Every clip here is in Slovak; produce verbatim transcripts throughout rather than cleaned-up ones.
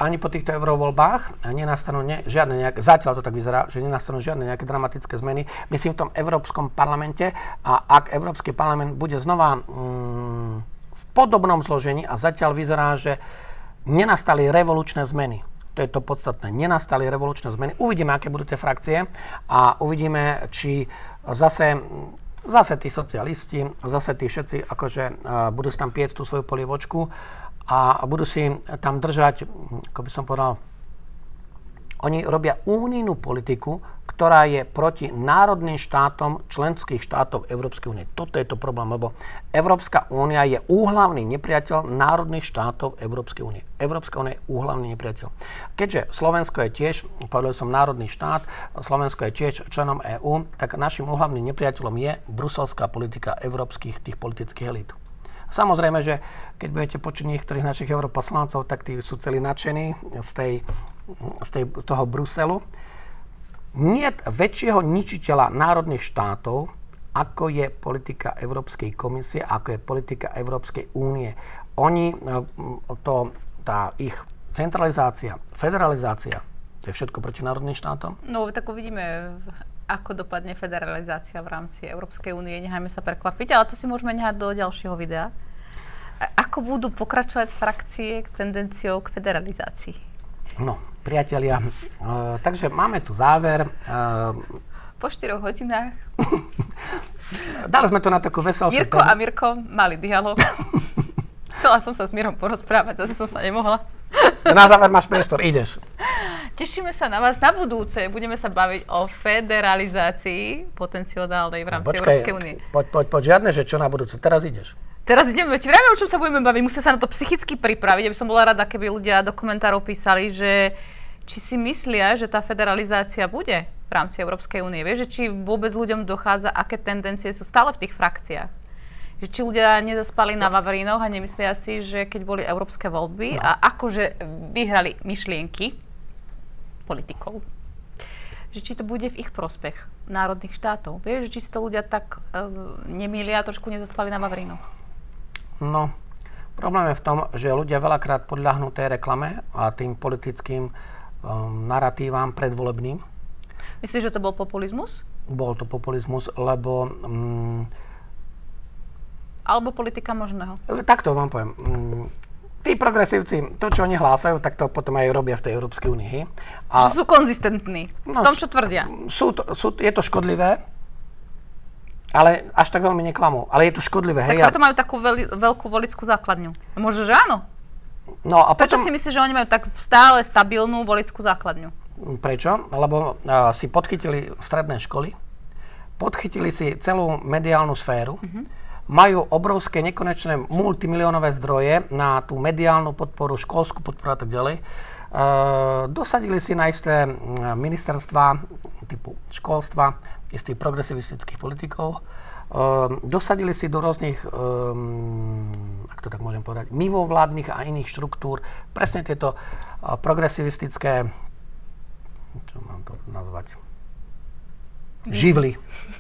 ani po týchto eurovoľbách nenastanú ne, žiadne nejaké, zatiaľ to tak vyzerá, že nenastanú žiadne nejaké dramatické zmeny. Myslím v tom Európskom parlamente a ak Európsky parlament bude znova mm, v podobnom zložení a zatiaľ vyzerá, že nenastali revolučné zmeny. To je to podstatné. Nenastali revolučné zmeny. Uvidíme, aké budú tie frakcie a uvidíme, či zase Zase tí socialisti, zase tí všetci akože uh, budú si tam piecť tú svoju polievočku a budú si tam držať, ako by som povedal, oni robia únijnú politiku, ktorá je proti národným štátom členských štátov Európskej únie. Toto je to problém, lebo Európska únia je úhlavný nepriateľ národných štátov Európskej únie. Európska únia je úhlavný nepriateľ. Keďže Slovensko je tiež, povedal som, národný štát, Slovensko je tiež členom EÚ, tak našim úhlavným nepriateľom je bruselská politika európskych tých politických elít. Samozrejme, že keď budete počuť niektorých našich europoslancov, tak tí sú celí nadšení z, tej, z tej, toho Bruselu. Nie väčšieho ničiteľa národných štátov, ako je politika Európskej komisie, ako je politika Európskej únie. Oni, to, tá ich centralizácia, federalizácia, to je všetko proti národným štátom? No, tak uvidíme, ako dopadne federalizácia v rámci Európskej únie. Nechajme sa prekvapiť, ale to si môžeme nehať do ďalšieho videa. Ako budú pokračovať frakcie k tendenciou k federalizácii? No, priatelia, uh, takže máme tu záver. Uh, po štyroch hodinách. Dali sme to na takú veselšiu. Mirko a Mirko mali dialog. Chcela som sa s Mirom porozprávať, zase som sa nemohla. Na záver máš priestor, ideš. Tešíme sa na vás na budúce. Budeme sa baviť o federalizácii potenciálnej v rámci no, počkaj, Európskej únie. Poď, poď, poď, žiadne, že čo na budúce. Teraz ideš. Teraz ideme, veď vieme, o čom sa budeme baviť. Musíme sa na to psychicky pripraviť. Ja by som bola rada, keby ľudia do komentárov písali, že či si myslia, že tá federalizácia bude v rámci Európskej únie. Vieš, že či vôbec ľuďom dochádza, aké tendencie sú stále v tých frakciách. Že či ľudia nezaspali no. na Vavrínoch a nemyslia si, že keď boli európske voľby no. a akože vyhrali myšlienky politikov, že či to bude v ich prospech národných štátov. Vieš, že či si to ľudia tak uh, nemýlia a trošku nezaspali na Vavrínoch. No, problém je v tom, že ľudia veľakrát podľahnú tej reklame a tým politickým um, naratívam predvolebným. Myslíš, že to bol populizmus? Bol to populizmus, lebo... Um, Alebo politika možného? Takto vám poviem. Um, tí progresívci, to, čo oni hlásajú, tak to potom aj robia v tej Európskej únii. A že sú konzistentní v no, tom, čo tvrdia. Sú to, sú, je to škodlivé, ale až tak veľmi neklamú. Ale je to škodlivé. Tak hej, preto majú takú veľ, veľkú voličskú základňu. Možno, že áno. No, a prečo potom, si myslíš, že oni majú tak stále stabilnú voličskú základňu? Prečo? Lebo uh, si podchytili stredné školy, podchytili si celú mediálnu sféru, uh-huh. majú obrovské, nekonečné multimiliónové zdroje na tú mediálnu podporu, školskú podporu a tak ďalej. Uh, dosadili si na isté ministerstva typu školstva, istých progresivistických politikov. Uh, dosadili si do rôznych, um, ak to tak môžem povedať, mimovládnych a iných štruktúr presne tieto uh, progresivistické, čo mám to nazvať, živly.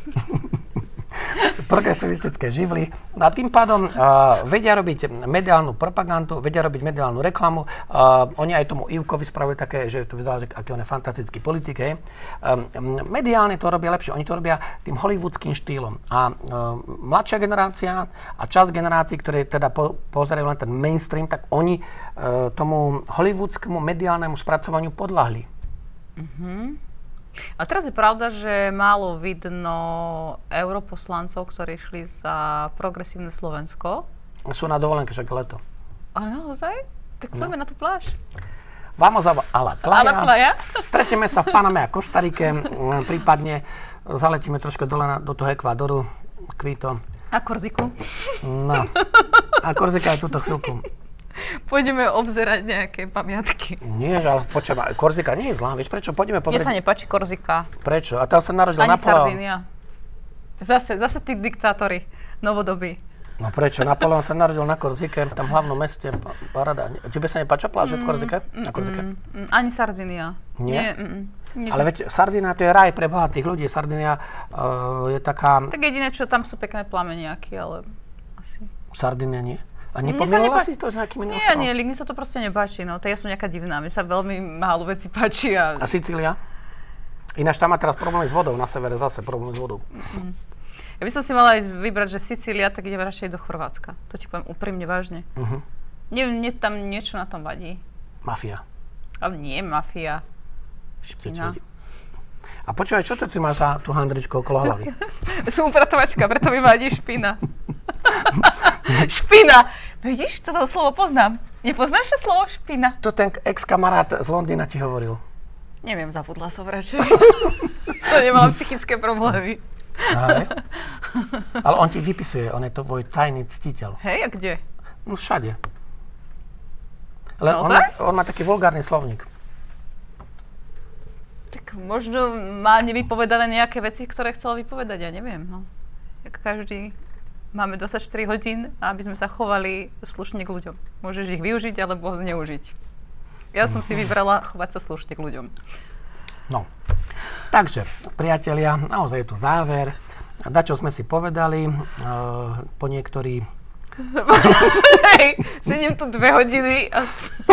Progresivistické živly. No a tým pádom uh, vedia robiť mediálnu propagandu, vedia robiť mediálnu reklamu. Uh, oni aj tomu Ivkovi spravujú také, že to vyzerá, že aký on je fantastický politik. Hej. Um, mediálne to robia lepšie. Oni to robia tým hollywoodským štýlom. A uh, mladšia generácia a časť generácií, ktoré teda po, pozerajú len ten mainstream, tak oni uh, tomu hollywoodskému mediálnemu spracovaniu podľahli. Mhm. A teraz je pravda, že málo vidno europoslancov, ktorí šli za progresívne Slovensko. Sú na dovolenke, však leto. Ale naozaj? Tak poďme no. na tú pláž. Vamos a la playa. A la playa. Stretneme sa v Paname a Kostarike, prípadne zaletíme trošku dole na, do toho Ekvádoru, Quito. A Korziku. No. A Korzika je túto chvíľku. Pôjdeme obzerať nejaké pamiatky. Nie, ale počujem, Korzika nie je zlá, vieš prečo? Poďme pozrieť. Mne sa nepáči Korzika. Prečo? A tam sa narodil Ani Napoleon. Sardínia. Zase, zase tí diktátori novodobí. No prečo? Napoleon sa narodil na Korzike, v tom hlavnom meste. Parada. Tebe sa nepáča pláže v Korzike? Mm, na Korzike? Mm, mm, ani Sardinia. Nie? Nie mm, mm, ale veď Sardinia to je raj pre bohatých ľudí. Sardinia uh, je taká... Tak jediné, čo tam sú pekné plameniaky, ale asi... Sardinia nie? A nepomýlila si to s nejakým iným Nie, nie, mne sa to proste nepáči, no. To ja som nejaká divná, mne sa veľmi málo veci páči. A, a Sicília? Ináč tam má teraz problémy s vodou, na severe zase problémy s vodou. Mm. Ja by som si mala ísť vybrať, že Sicília, tak idem radšej do Chorvátska. To ti poviem úprimne vážne. Uh-huh. Nie, nie, tam niečo na tom vadí. Mafia. Ale nie mafia. Špina. A počúvaj, čo to ty máš za tú handričku okolo hlavy? Som upratovačka, preto mi vadí špina. Špina! Vidíš, toto slovo poznám. Nepoznáš to slovo špina? To ten ex-kamarát z Londýna ti hovoril. Neviem, zabudla som radšej. To nemala psychické problémy. Aj. Ale on ti vypisuje, on je to tvoj tajný ctiteľ. Hej, a kde? No všade. Len on má, on má taký vulgárny slovník. Tak možno má nevypovedané nejaké veci, ktoré chcel vypovedať, ja neviem. No. Jak každý máme dvadsaťštyri hodín, aby sme sa chovali slušne k ľuďom. Môžeš ich využiť alebo zneužiť. Ja som si vybrala chovať sa slušne k ľuďom. No, takže, priatelia, naozaj je tu záver. Dačo sme si povedali, uh, po niektorí... Hej, sedím tu dve hodiny a,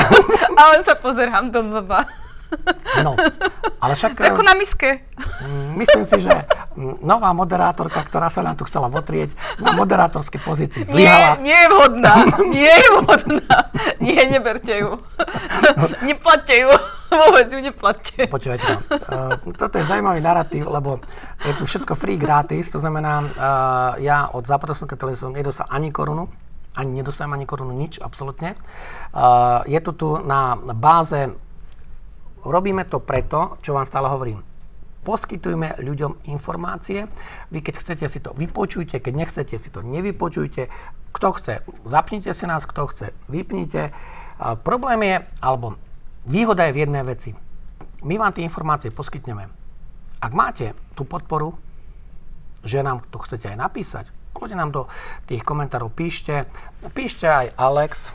a len sa pozerám do blba. No, ale však... Ako na miske. Myslím si, že nová moderátorka, ktorá sa nám tu chcela votrieť, na moderátorskej pozícii zlyhala. Nie, nie je vhodná. Nie je vhodná. Nie, neberte ju. Neplatte ju. Vôbec ju neplatte. Počúvajte, no. uh, toto je zaujímavý narratív, lebo je tu všetko free gratis, to znamená, uh, ja od západovského televízie som nedostal ani korunu, ani nedostanem ani korunu, nič, absolútne. Uh, je to tu na báze. Robíme to preto, čo vám stále hovorím. Poskytujme ľuďom informácie. Vy keď chcete si to vypočujte, keď nechcete si to nevypočujte. Kto chce, zapnite si nás, kto chce, vypnite. A problém je, alebo výhoda je v jednej veci. My vám tie informácie poskytneme. Ak máte tú podporu, že nám to chcete aj napísať, poďte nám do tých komentárov, píšte. Píšte aj Alex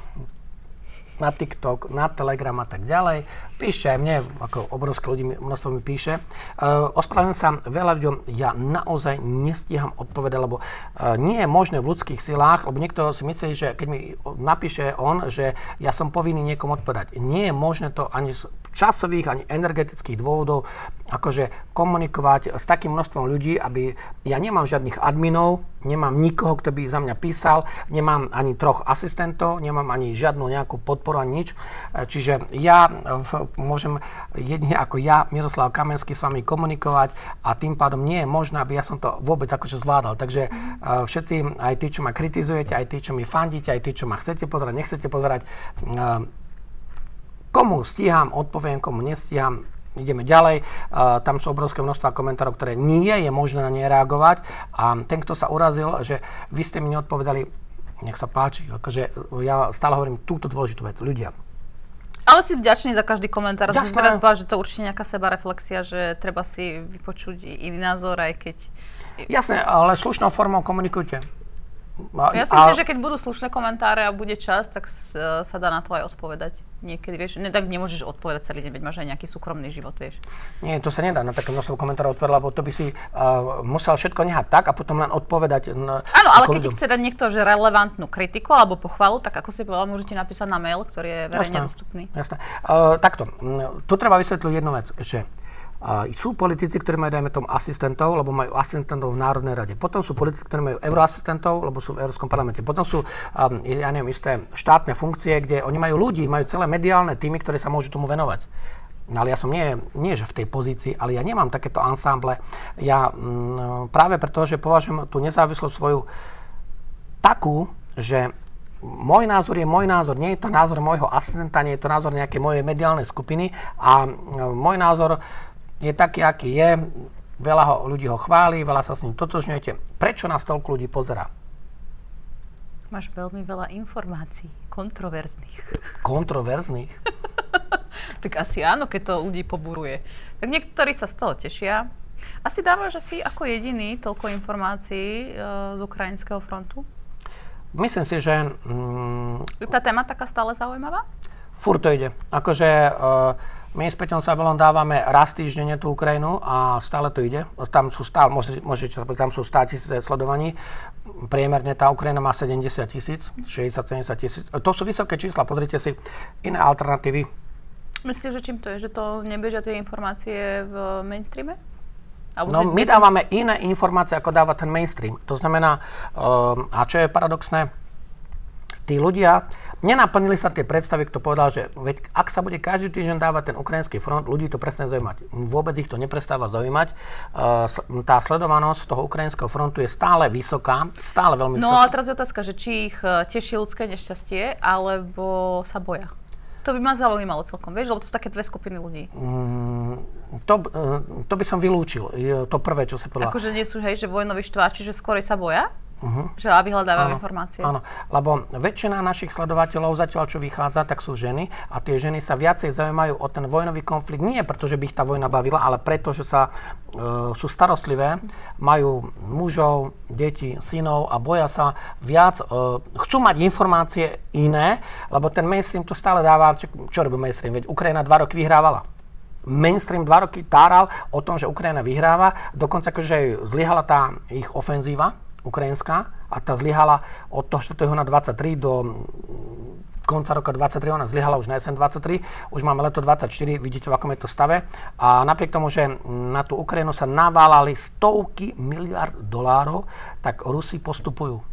na TikTok, na Telegram a tak ďalej. Píšte aj mne, ako obrovské ľudí množstvo mi píše. Uh, ospravedlňujem sa veľa ľuďom, ja naozaj nestíham odpovedať, lebo uh, nie je možné v ľudských silách, lebo niekto si myslí, že keď mi napíše on, že ja som povinný niekomu odpovedať. Nie je možné to ani z časových, ani energetických dôvodov akože komunikovať s takým množstvom ľudí, aby ja nemám žiadnych adminov, nemám nikoho, kto by za mňa písal, nemám ani troch asistentov, nemám ani žiadnu nejakú podporu, ani nič. Čiže ja môžem jedine ako ja, Miroslav Kamenský, s vami komunikovať a tým pádom nie je možné, aby ja som to vôbec akože zvládal. Takže uh, všetci, aj tí, čo ma kritizujete, aj tí, čo mi fandíte, aj tí, čo ma chcete pozerať, nechcete pozerať, uh, komu stíham, odpoviem, komu nestíham, ideme ďalej. Uh, tam sú obrovské množstva komentárov, ktoré nie je možné na ne reagovať a ten, kto sa urazil, že vy ste mi neodpovedali, nech sa páči. Akože ja stále hovorím túto dôležitú vec. Ľudia. Ale si vďačný za každý komentár. Jasné. Si teraz báš, že to určite nejaká sebareflexia, že treba si vypočuť iný názor, aj keď... Jasné, ale slušnou formou komunikujte. A, ja si myslím, a... že keď budú slušné komentáre a bude čas, tak sa dá na to aj odpovedať. Niekedy, vieš, ne, tak nemôžeš odpovedať celý deň, veď máš aj nejaký súkromný život, vieš. Nie, to sa nedá na také množstvo komentárov odpovedať, lebo to by si uh, musel všetko nehať tak a potom len odpovedať. Na, Áno, ale keď ti chce dať niekto že relevantnú kritiku alebo pochvalu, tak ako si povedal, môžete napísať na mail, ktorý je verejne dostupný. Jasné. Uh, takto, tu treba vysvetliť jednu vec, že Uh, sú politici, ktorí majú, dajme tomu, asistentov, lebo majú asistentov v Národnej rade. Potom sú politici, ktorí majú euroasistentov, lebo sú v Európskom parlamente. Potom sú, um, ja neviem, isté štátne funkcie, kde oni majú ľudí, majú celé mediálne týmy, ktoré sa môžu tomu venovať. No ale ja som nie, nie že v tej pozícii, ale ja nemám takéto ansámble. Ja mm, práve preto, že považujem tú nezávislosť svoju takú, že môj názor je môj názor, nie je to názor môjho asistenta, nie je to názor nejakej mojej mediálnej skupiny a mm, môj názor je taký, aký je, veľa ho, ľudí ho chváli, veľa sa s ním totožňujete. Prečo nás toľko ľudí pozerá? Máš veľmi veľa informácií, kontroverzných. Kontroverzných? Tak asi áno, keď to ľudí poburuje. Tak niektorí sa z toho tešia. Asi dávaš asi ako jediný toľko informácií uh, z ukrajinského frontu? Myslím si, že... Mm, tá téma taká stále zaujímavá? Furt to ide. Akože... Uh, My s Peťom Sabelom dávame raz týždenne tú Ukrajinu a stále to ide. Tam sú stále, môžete sa povedať, tam sú sto tisíce sledovaní. Priemerne tá Ukrajina má sedemdesiat tisíc, šesťdesiat sedemdesiat tisíc. To sú vysoké čísla, pozrite si iné alternatívy. Myslíš, že čím to je? Že to nebežia tie informácie v mainstreame? No, my dávame iné informácie, ako dáva ten mainstream. To znamená, um, a čo je paradoxné, tí ľudia, nenaplnili sa tie predstavy, kto povedal, že veď, ak sa bude každý týždeň dávať ten ukrajinský front, ľudí to presne zaujímať. Vôbec ich to neprestáva zaujímať. Uh, tá sledovanosť toho ukrajinského frontu je stále vysoká, stále veľmi vysoká. No ale teraz je otázka, že či ich teší ľudské nešťastie, alebo sa boja. To by ma zaujímalo celkom, vieš, lebo to sú také dve skupiny ľudí. Mm, to, to by som vylúčil, to prvé, čo sa povedala. Akože nie sú, hej, že vojnoví štváči, že skôr sa boja? Uh-huh. Že aby hľadávajú informácie. Áno, lebo väčšina našich sledovateľov zatiaľ, čo vychádza, tak sú ženy a tie ženy sa viacej zaujímajú o ten vojnový konflikt. Nie preto, že by ich tá vojna bavila, ale preto, že sa, e, sú starostlivé, majú mužov, deti, synov a boja sa viac, e, chcú mať informácie iné, lebo ten mainstream to stále dáva, čo, čo robí mainstream, veď Ukrajina dva roky vyhrávala. Mainstream dva roky táral o tom, že Ukrajina vyhráva, dokonca akože zlyhala tá ich ofenzíva ukrajinská a tá zlyhala od toho štvrtého na dvadsaťtri do konca roka dvadsaťtri, ona zlyhala už na jeseň dvadsaťtri, už máme leto dvadsaťštyri, vidíte, v akom je to stave. A napriek tomu, že na tú Ukrajinu sa naválali stovky miliard dolárov, tak Rusi postupujú.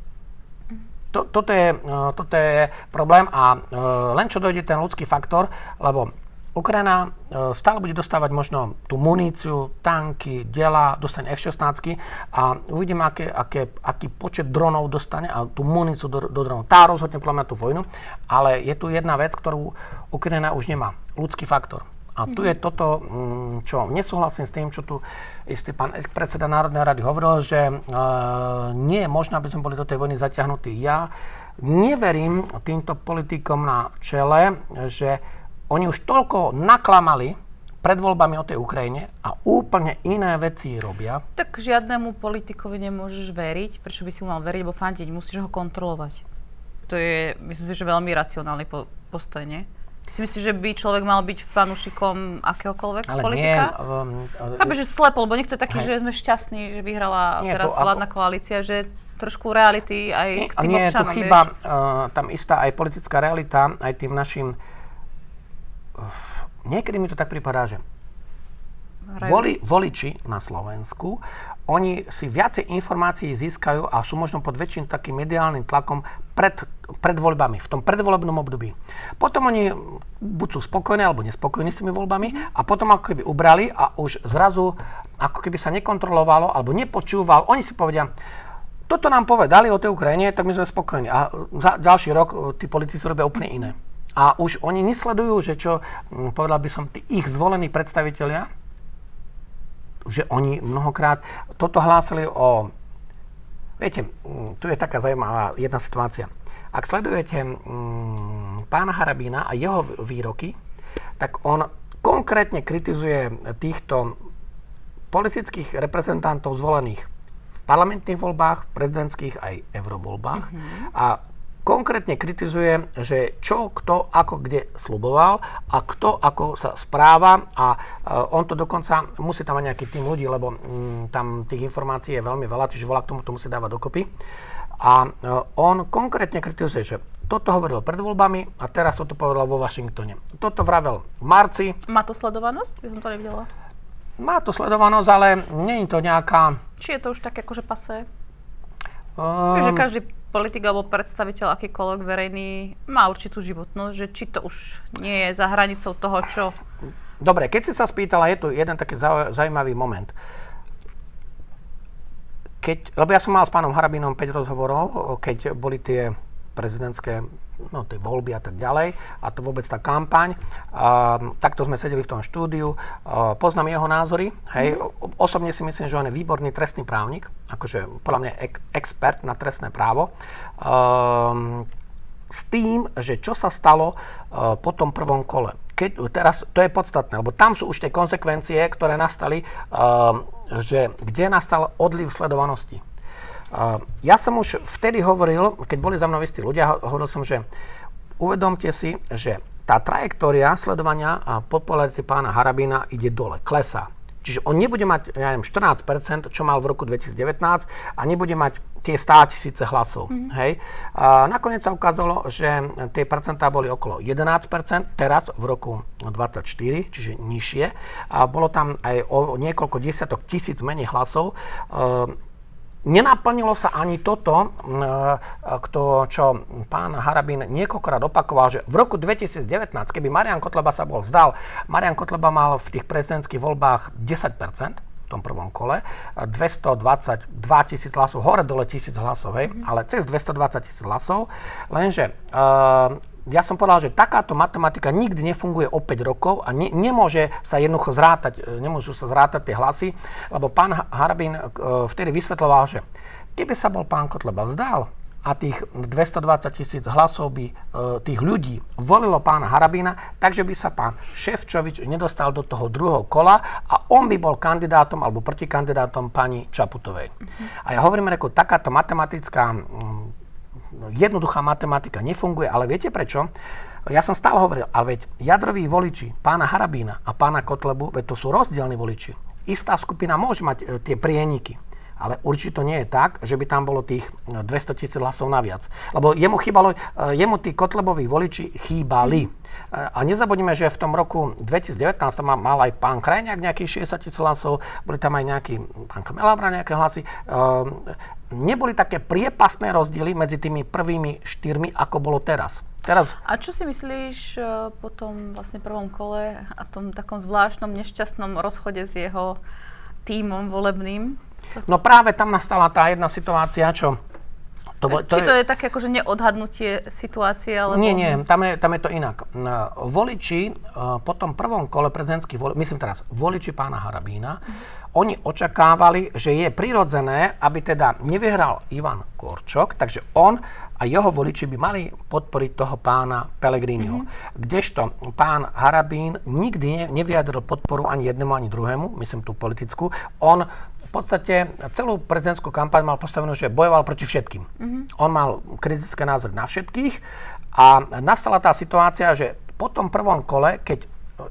To, toto, je, toto je problém a len čo dojde ten ľudský faktor, lebo Ukrajina stále bude dostávať možno tú muníciu, tanky, diela, dostane ef šestnásť a uvidíme, aké, aké, aký počet dronov dostane a tú muníciu do, do dronov. Tá rozhodne podľa mňa tú vojnu, ale je tu jedna vec, ktorú Ukrajina už nemá. Ľudský faktor. A tu je toto, čo nesúhlasím s tým, čo tu istý pán predseda Národnej rady hovoril, že uh, nie je možné, aby sme boli do tej vojny zatiahnutí. Ja neverím týmto politikom na čele, že oni už toľko naklamali pred voľbami o tej Ukrajine a úplne iné veci robia. Tak žiadnemu politikovi nemôžeš veriť. Prečo by si mu mal veriť, lebo fandiť? Musíš ho kontrolovať. To je, myslím si, že veľmi racionálny po- postoj, nie? Si myslíš, že by človek mal byť fanúšikom akéhokoľvek ale politika? Nie, um, Chápeš, že slepo, lebo niekto je taký, hej, že sme šťastní, že vyhrala nie, teraz vládna ako koalícia, že trošku reality aj nie, k tým nie, občanom, tu chýba uh, tam istá aj politická realita, aj tým našim niekedy mi to tak pripadá, že voli, voliči na Slovensku, oni si viacej informácií získajú a sú možno pod väčším takým mediálnym tlakom pred, pred voľbami, v tom predvolebnom období. Potom oni buď sú spokojní alebo nespokojní s tými voľbami a potom ako keby ubrali a už zrazu ako keby sa nekontrolovalo alebo nepočúval. Oni si povedia, toto nám povedali o tej Ukrajine, tak my sme spokojní. A za ďalší rok tí politici robia úplne iné. A už oni nesledujú, že čo, povedal by som, tí ich zvolení predstavitelia, že oni mnohokrát toto hlásili o... Viete, tu je taká zaujímavá jedna situácia. Ak sledujete m, pána Harabína a jeho výroky, tak on konkrétne kritizuje týchto politických reprezentantov zvolených v parlamentných voľbách, prezidentských aj eurovoľbách. Mm-hmm. A konkrétne kritizuje, že čo, kto, ako, kde sľuboval a kto, ako sa správa a uh, on to dokonca musí tam mať nejaký tým ľudí, lebo um, tam tých informácií je veľmi veľa, čiže volá k tomu to musí dávať dokopy. A uh, on konkrétne kritizuje, že toto hovoril pred voľbami a teraz toto povedal vo Washingtone. Toto vravel v marci. Má to sledovanosť? Ja som to nevidela. Má to sledovanosť, ale nie je to nejaká... Či je to už také akože pasé? Um, že každý politik alebo predstaviteľ akýkoľvek verejný má určitú životnosť, že či to už nie je za hranicou toho, čo... Dobre, keď si sa spýtala, je tu jeden taký zaujímavý moment. Keď, lebo ja som mal s pánom Harabínom päť rozhovorov, keď boli tie prezidentské, no tie voľby a tak ďalej, a to vôbec tá kampaň. Uh, takto sme sedeli v tom štúdiu. Uh, poznám jeho názory. Hej. Mm. Osobne si myslím, že on je výborný trestný právnik, akože podľa mňa ek- expert na trestné právo. Uh, s tým, že čo sa stalo uh, po tom prvom kole. Keď, teraz to je podstatné, lebo tam sú už tie konsekvencie, ktoré nastali, uh, že kde nastal odliv sledovanosti. Uh, ja som už vtedy hovoril, keď boli za mnou istí ľudia, hovoril som, že uvedomte si, že tá trajektória sledovania a popularity pána Harabina ide dole, klesá. Čiže on nebude mať, ja neviem, štrnásť percent, čo mal v roku dvetisícdevätnásť a nebude mať tie státisíce hlasov. Mm. Hej. A nakoniec sa ukázalo, že tie percentá boli okolo jedenásť percent, teraz v roku dvadsaťštyri, čiže nižšie. A bolo tam aj o niekoľko desiatok tisíc menej hlasov. Nenaplnilo sa ani toto, kto, čo pán Harabin niekoľkokrát opakoval, že v roku dvetisícdevätnásť, keby Marian Kotleba sa bol vzdal, Marian Kotleba mal v tých prezidentských voľbách desať percent v tom prvom kole, dvestodvadsaťdva tisíc hlasov, hore dole tisíc hlasov, hej, mm. ale cez dvestodvadsať tisíc hlasov, lenže uh, ja som povedal, že takáto matematika nikdy nefunguje o päť rokov a ne, nemôže sa jednoducho zrátať, nemôžu sa zrátať tie hlasy, lebo pán Harabin uh, vtedy vysvetľoval, že keby sa bol pán Kotleba vzdal a tých dvestodvadsať tisíc hlasov by uh, tých ľudí volilo pána Harabina, takže by sa pán Šefčovič nedostal do toho druhého kola a on by bol kandidátom alebo protikandidátom pani Čaputovej. Mm-hmm. A ja hovorím, ako takáto matematická um, jednoduchá matematika nefunguje, ale viete prečo? Ja som stále hovoril, ale veď jadroví voliči pána Harabína a pána Kotlebu, veď to sú rozdielni voliči. Istá skupina môže mať e, tie prieniky, ale určite to nie je tak, že by tam bolo tých dvestotisíc hlasov naviac. Lebo jemu chýbalo, e, jemu tí Kotleboví voliči chýbali. E, a nezabudnime, že v tom roku dvetisícdevätnásť tam mal aj pán Krajniak nejakých šesťdesiat tisíc hlasov, boli tam aj nejaký, pán Kamelabra nejaké hlasy. E, Neboli také priepasné rozdiely medzi tými prvými štyrmi, ako bolo teraz. teraz. A čo si myslíš po tom vlastne prvom kole a tom takom zvláštnom, nešťastnom rozchode s jeho tímom volebným? No práve tam nastala tá jedna situácia, čo... To bol, to Či to je, je také akože neodhadnutie situácie? Alebo... Nie, nie, tam je, tam je to inak. Voliči po tom prvom kole prezidentských volieb, myslím teraz, voliči pána Harabína, mm. Oni očakávali, že je prirodzené, aby teda nevyhral Ivan Korčok, takže on a jeho voliči by mali podporiť toho pána Pellegriniho. Mm-hmm. Kdežto pán Harabín nikdy nevyjadril podporu ani jednému, ani druhému, myslím tú politickú. On v podstate celú prezidentskú kampaň mal postavenú, že bojoval proti všetkým. Mm-hmm. On mal kritické názory na všetkých a nastala tá situácia, že po tom prvom kole, keď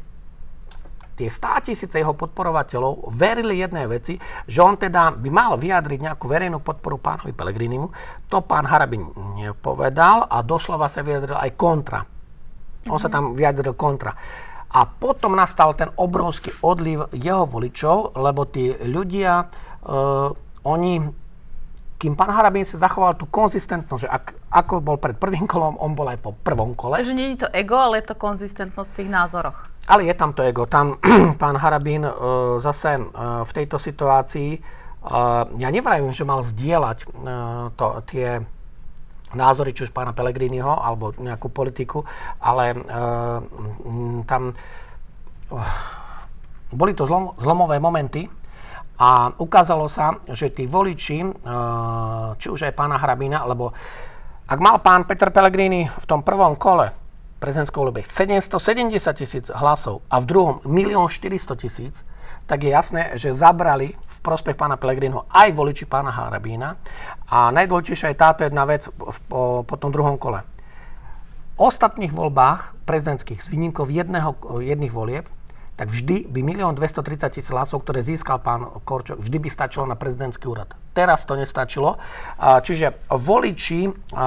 tie státisíce jeho podporovateľov verili jednej veci, že on teda by mal vyjadriť nejakú verejnú podporu pánovi Pellegrinimu. To pán Harabin nepovedal a doslova sa vyjadril aj kontra. On mm-hmm. sa tam vyjadril kontra. A potom nastal ten obrovský odliv jeho voličov, lebo tí ľudia, uh, oni, kým pán Harabin si zachoval tú konzistentnosť, že ak, ako bol pred prvým kolom, on bol aj po prvom kole. Takže nie je to ego, ale je to konzistentnosť v tých názoroch. Ale je tam to ego. Tam pán Harabin uh, zase uh, v tejto situácii, uh, ja nevravím, že mal zdieľať uh, to, tie názory, či už pána Pellegriniho, alebo nejakú politiku, ale uh, tam uh, boli to zlom, zlomové momenty a ukázalo sa, že tí voliči, uh, či už aj pána Harabina, lebo ak mal pán Peter Pellegrini v tom prvom kole prezidentskej voľby sedemstosedemdesiat tisíc hlasov a v druhom milión štyristo tisíc, tak je jasné, že zabrali v prospech pána Pellegriniho aj voliči pána Harabína. A najdôležitejšia je táto jedna vec po, po tom druhom kole. V ostatných voľbách prezidentských s výnimkou jedného, jedných volieb, tak vždy by milión dvestotridsať tisíc hlasov, ktoré získal pán Korčok, vždy by stačilo na prezidentský úrad. Teraz to nestačilo. Čiže voliči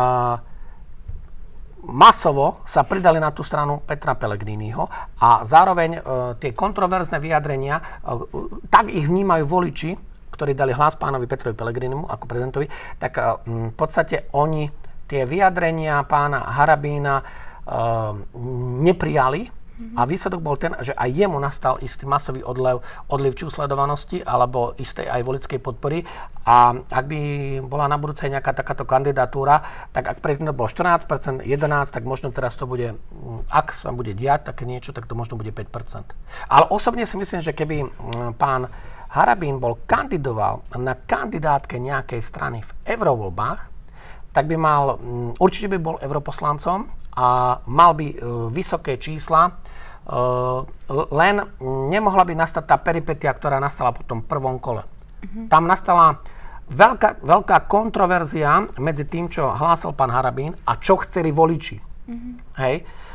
masovo sa pridali na tú stranu Petra Pellegriniho a zároveň e, tie kontroverzné vyjadrenia, e, tak ich vnímajú voliči, ktorí dali hlas pánovi Petrovi Pellegrinimu ako prezidentovi, tak e, v podstate oni tie vyjadrenia pána Harabína e, neprijali. Mm-hmm. A výsledok bol ten, že aj jemu nastal istý masový odlev, odliv či sledovanosti alebo istej aj voličskej podpory. A ak by bola na budúce nejaká takáto kandidatúra, tak ak predtým to bolo štrnásť percent, jedenásť percent, tak možno teraz to bude, ak sa bude diať také niečo, tak to možno bude päť percent. Ale osobne si myslím, že keby pán Harabín bol kandidoval na kandidátke nejakej strany v eurovoľbách, tak by mal, určite by bol europoslancom a mal by vysoké čísla, len nemohla by nastať tá peripetia, ktorá nastala po tom prvom kole. Mm-hmm. Tam nastala veľká, veľká kontroverzia medzi tým, čo hlásil pán Harabín a čo chceli voliči. Mm-hmm. Hej.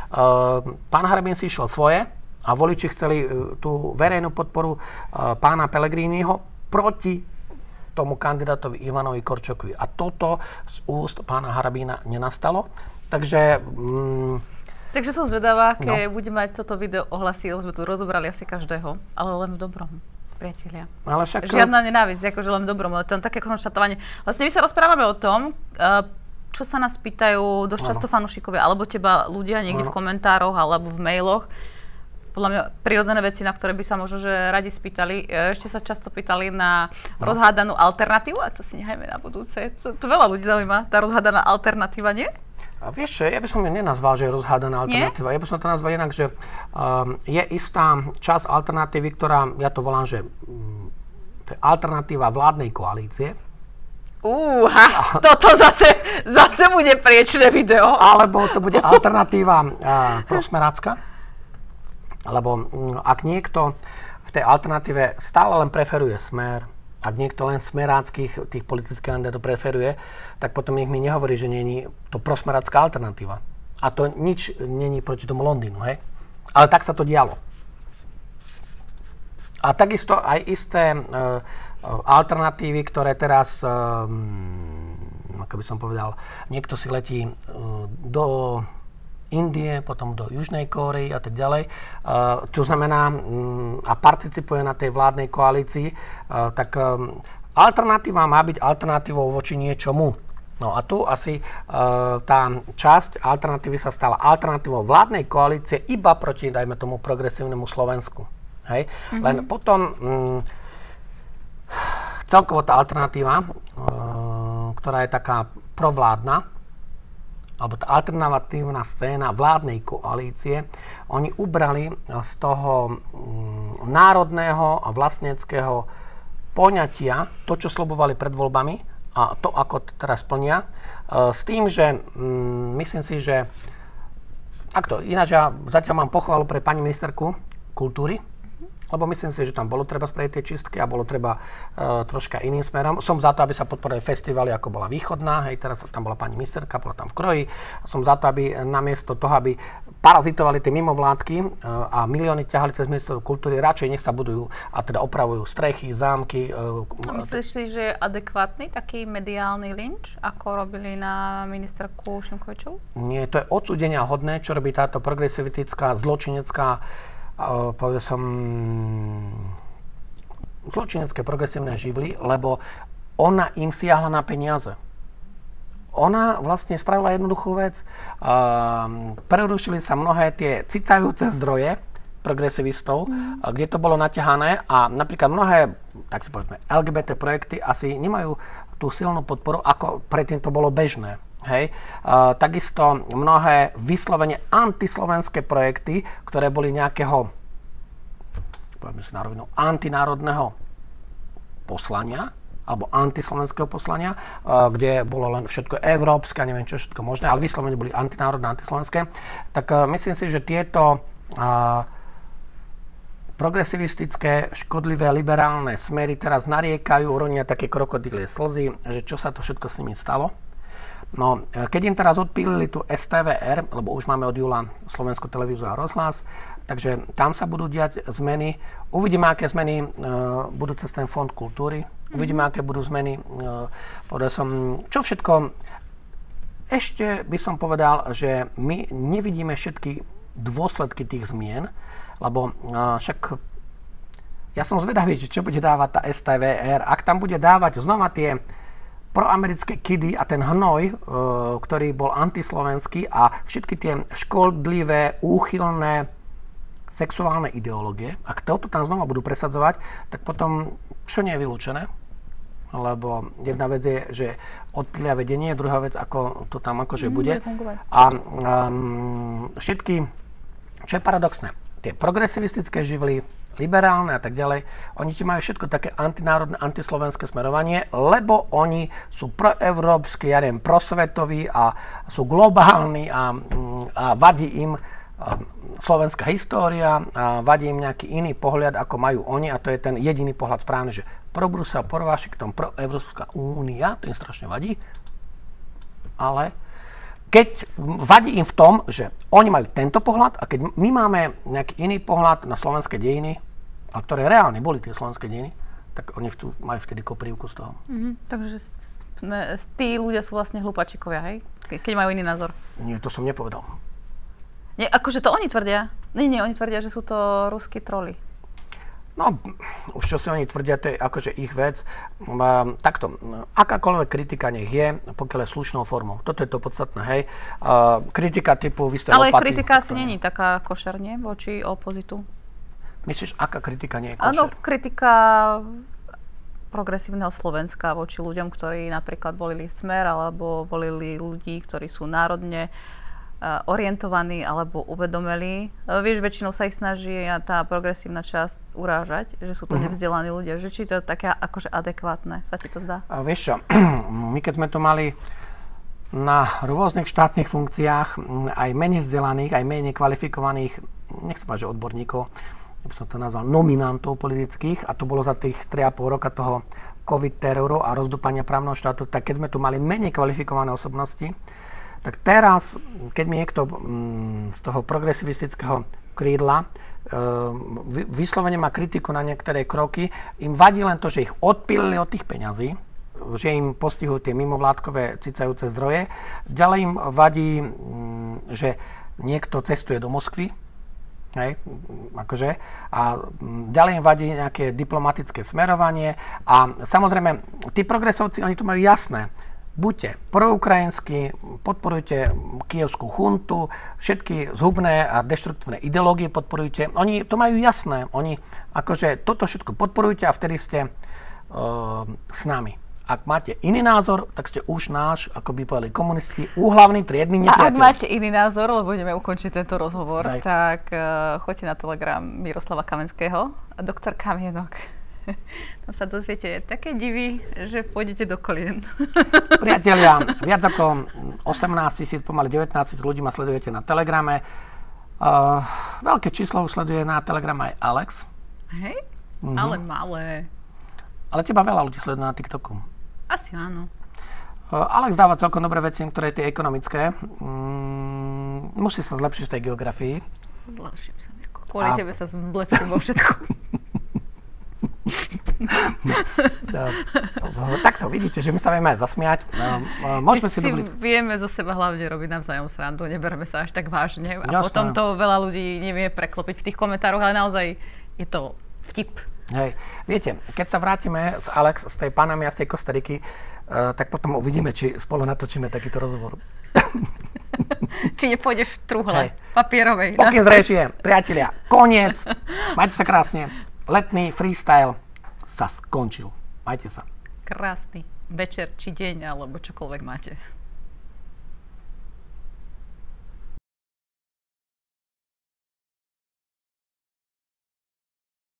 pán Harabín si išiel svoje a voliči chceli tú verejnú podporu pána Pellegriniho proti tomu kandidátovi Ivanovi Korčokovi. A toto z úst pána Harabína nenastalo. Takže... Mm, Takže som zvedavá, keď no. bude mať toto video ohlasy, lebo sme tu rozobrali asi každého, ale len v dobrom, priatelia. Ale však... Žiadna nenávisť, akože len v dobrom, ale to je také konštatovanie. Vlastne my sa rozprávame o tom, čo sa nás pýtajú dosť často fanúšikovia, alebo teba ľudia niekde ano. v komentároch, alebo v mailoch. Podľa mňa prirodzené veci, na ktoré by sa možno že radi spýtali. Ešte sa často pýtali na no. rozhádanú alternatívu, a to si nechajme na budúce. To, to veľa ľudí zaujíma, tá rozhádaná alternatíva, nie? A vieš, ja by som ju nenazval, že je rozhádaná alternatíva. Nie? Ja by som to nazval inak, že um, je istá časť alternatívy, ktorá, ja to volám, že um, to je alternatíva vládnej koalície. Úha, toto zase, zase bude priečné video. Alebo to bude alternatíva uh, prosmerácka. Lebo ak niekto v tej alternatíve stále len preferuje Smer, ak niekto len smeráckých tých politických kandidátov preferuje, tak potom nech mi nehovorí, že nie je to prosmeracká alternatíva. A to nič není proti tomu Londýnu, hej? Ale tak sa to dialo. A takisto aj isté uh, alternatívy, ktoré teraz, uh, ako by som povedal, niekto si letí uh, do Indie, potom do Južnej Kórey a tak ďalej, uh, čo znamená um, a participuje na tej vládnej koalícii, uh, tak um, alternatíva má byť alternatívou voči niečomu. No a tu asi uh, tá časť alternatívy sa stala alternatívou vládnej koalície iba proti, dajme tomu, progresívnemu Slovensku. Hej? Mm-hmm. Len potom um, celkovo tá alternatíva, uh, ktorá je taká provládna, alebo tá alternatívna scéna vládnej koalície, oni ubrali z toho mm, národného a vlastneckého poňatia to, čo sľubovali pred voľbami a to, ako to teraz plnia, e, s tým, že mm, myslím si, že takto, ináč ja zatiaľ mám pochvalu pre pani ministerku kultúry, lebo myslím si, že tam bolo treba spraviť tie čistky a bolo treba uh, troška iným smerom. Som za to, aby sa podporili festivaly, ako bola Východná, hej, teraz tam bola pani ministerka, bola tam v Kroji. Som za to, aby namiesto toho, aby parazitovali tie mimovládky uh, a milióny ťahali cez ministerstvo kultúry, radšej nech sa budujú a teda opravujú strechy, zámky. Uh, a myslíš si, že je adekvátny taký mediálny lynč, ako robili na ministerku Šimkovičovu? Nie, to je odsúdenia hodné, čo robí táto progresivitická, zločinecká, Uh, povedal som zločinecké progresívne živly, lebo ona im siahla na peniaze. Ona vlastne spravila jednoduchú vec. Uh, prerušili sa mnohé tie cicajúce zdroje progresivistov, mm. kde to bolo naťahané a napríklad mnohé, tak si povedzme, el gé bé té projekty asi nemajú tú silnú podporu, ako predtým to bolo bežné. Hej. Uh, takisto mnohé vyslovene antislovenské projekty, ktoré boli nejakého, povedzme si na rovinu, antinárodného poslania, alebo antislovenského poslania, uh, kde bolo len všetko európske, neviem čo všetko možné, ale vyslovene boli antinárodné, antislovenské, tak uh, myslím si, že tieto uh, progresivistické, škodlivé, liberálne smery teraz nariekajú, ronia také krokodílie slzy, že čo sa to všetko s nimi stalo. No, keď im teraz odpílili tú es té vé er, lebo už máme od júla Slovenskú televíziu a rozhlas, takže tam sa budú diať zmeny. Uvidíme, aké zmeny uh, budú cez ten fond kultúry. Uvidíme, aké budú zmeny. Uh, povedal som, čo všetko. Ešte by som povedal, že my nevidíme všetky dôsledky tých zmien, lebo uh, však ja som zvedavý, čo bude dávať tá es té vé er. Ak tam bude dávať znova tie proamerické kidy a ten hnoj, e, ktorý bol antislovenský a všetky tie škodlivé, úchylné sexuálne ideológie, ak toto tam znova budú presadzovať, tak potom čo nie je vylúčené? Lebo jedna vec je, že odpília vedenie, druhá vec, ako to tam akože mm, bude. A um, všetky, čo je paradoxné, tie progresivistické živly, liberálne a tak ďalej, oni ti majú všetko také antinárodné, antislovenské smerovanie, lebo oni sú proeurópsky, ja neviem, prosvetoví a sú globálni a, a vadí im slovenská história a vadí im nejaký iný pohľad, ako majú oni a to je ten jediný pohľad správny, že pro Brusel, pro Washington, pro Európska únia, to im strašne vadí, ale keď vadí im v tom, že oni majú tento pohľad a keď my máme nejaký iný pohľad na slovenské dejiny, a ktoré reálne boli tie slovenské dejiny, tak oni tu majú vtedy koprivku z toho. Mm-hmm. Takže sme, tí ľudia sú vlastne hlupačikovia, hej? Ke, keď majú iný názor. Nie, to som nepovedal. Nie, akože to oni tvrdia. Nie, nie, oni tvrdia, že sú to ruskí troli. No, už čo si oni tvrdia, to je akože ich vec. Um, takto, akákoľvek kritika nech je, pokiaľ je slušnou formou. Toto je to podstatné, hej. Uh, kritika typu, vy ste Ale lopaty, kritika asi není taká košerne voči opozitu. Myslíš, aká kritika nie je košer? Áno, kritika progresívneho Slovenska voči ľuďom, ktorí napríklad volili Smer, alebo volili ľudí, ktorí sú národne orientovaní alebo uvedomeli. Vieš, väčšinou sa ich snaží tá progresívna časť urážať, že sú to mm-hmm. nevzdelaní ľudia. Že či to je také akože adekvátne? Sa ti to zdá? A vieš čo, my keď sme to mali na rôznych štátnych funkciách, aj menej vzdelaných, aj menej kvalifikovaných, nechcem povedať, že odborníkov, ja by som to nazval nominantov politických, a to bolo za tých tri a pol roka toho covid teroru a rozdúpania právneho štátu, tak keď sme tu mali menej kvalifikované osobnosti, tak teraz, keď mi niekto mm, z toho progresivistického krídla e, vyslovene má kritiku na niektoré kroky, im vadí len to, že ich odpílili od tých peňazí, že im postihujú tie mimovládkové cicajúce zdroje. Ďalej im vadí, mm, že niekto cestuje do Moskvy, hej, akože, a ďalej im vadí nejaké diplomatické smerovanie a samozrejme, tí progresovci, oni to majú jasné. Buďte proukrajinskí, podporujte kievskú chuntu, všetky zhubné a deštruktívne ideológie podporujte. Oni to majú jasné. Oni akože toto všetko podporujte a vtedy ste uh, s nami. Ak máte iný názor, tak ste už náš, ako by povedali komunisti, úhlavný triedny nepriateľ. A ak máte iný názor, lebo ideme ukončiť tento rozhovor, Daj. tak uh, choďte na Telegram Miroslava Kamenského a doktor Kamienok. Tam sa dozviete také divy, že pôjdete do kolien. Priatelia, viac ako osemnásť tisíc, pomaly devätnásť tisíc ľudí ma sledujete na Telegrame. Uh, veľké číslo sleduje na Telegrame aj Alex. Hej? Mhm. Ale malé. Ale teba veľa ľudí sleduje na TikToku. Asi áno. Uh, Alex dáva celkom dobré veci, ktoré tie ekonomické. Mm, musí sa zlepšiť v tej geografii. Zlepším sa, Mirko. Kvôli A... tebe sa zlepším vo všetku. Takto vidíte, že my sa vieme aj zasmiať. Môžeme my si dovoliť. Vieme zo seba hlavne robiť navzájom srandu, neberme sa až tak vážne. A Jasné. potom to veľa ľudí nevie preklopiť v tých komentároch, ale naozaj je to vtip. Hej. Viete, keď sa vrátime z Alex, z tej Panamy a z tej Kostariky, uh, tak potom uvidíme, či spolu natočíme takýto rozhovor. Či nepôjdeš v truhle Hej. papierovej. Pokým z réžie, priatelia, koniec. Majte sa krásne. Letný freestyle sa skončil. Majte sa. Krásny večer či deň, alebo čokoľvek máte.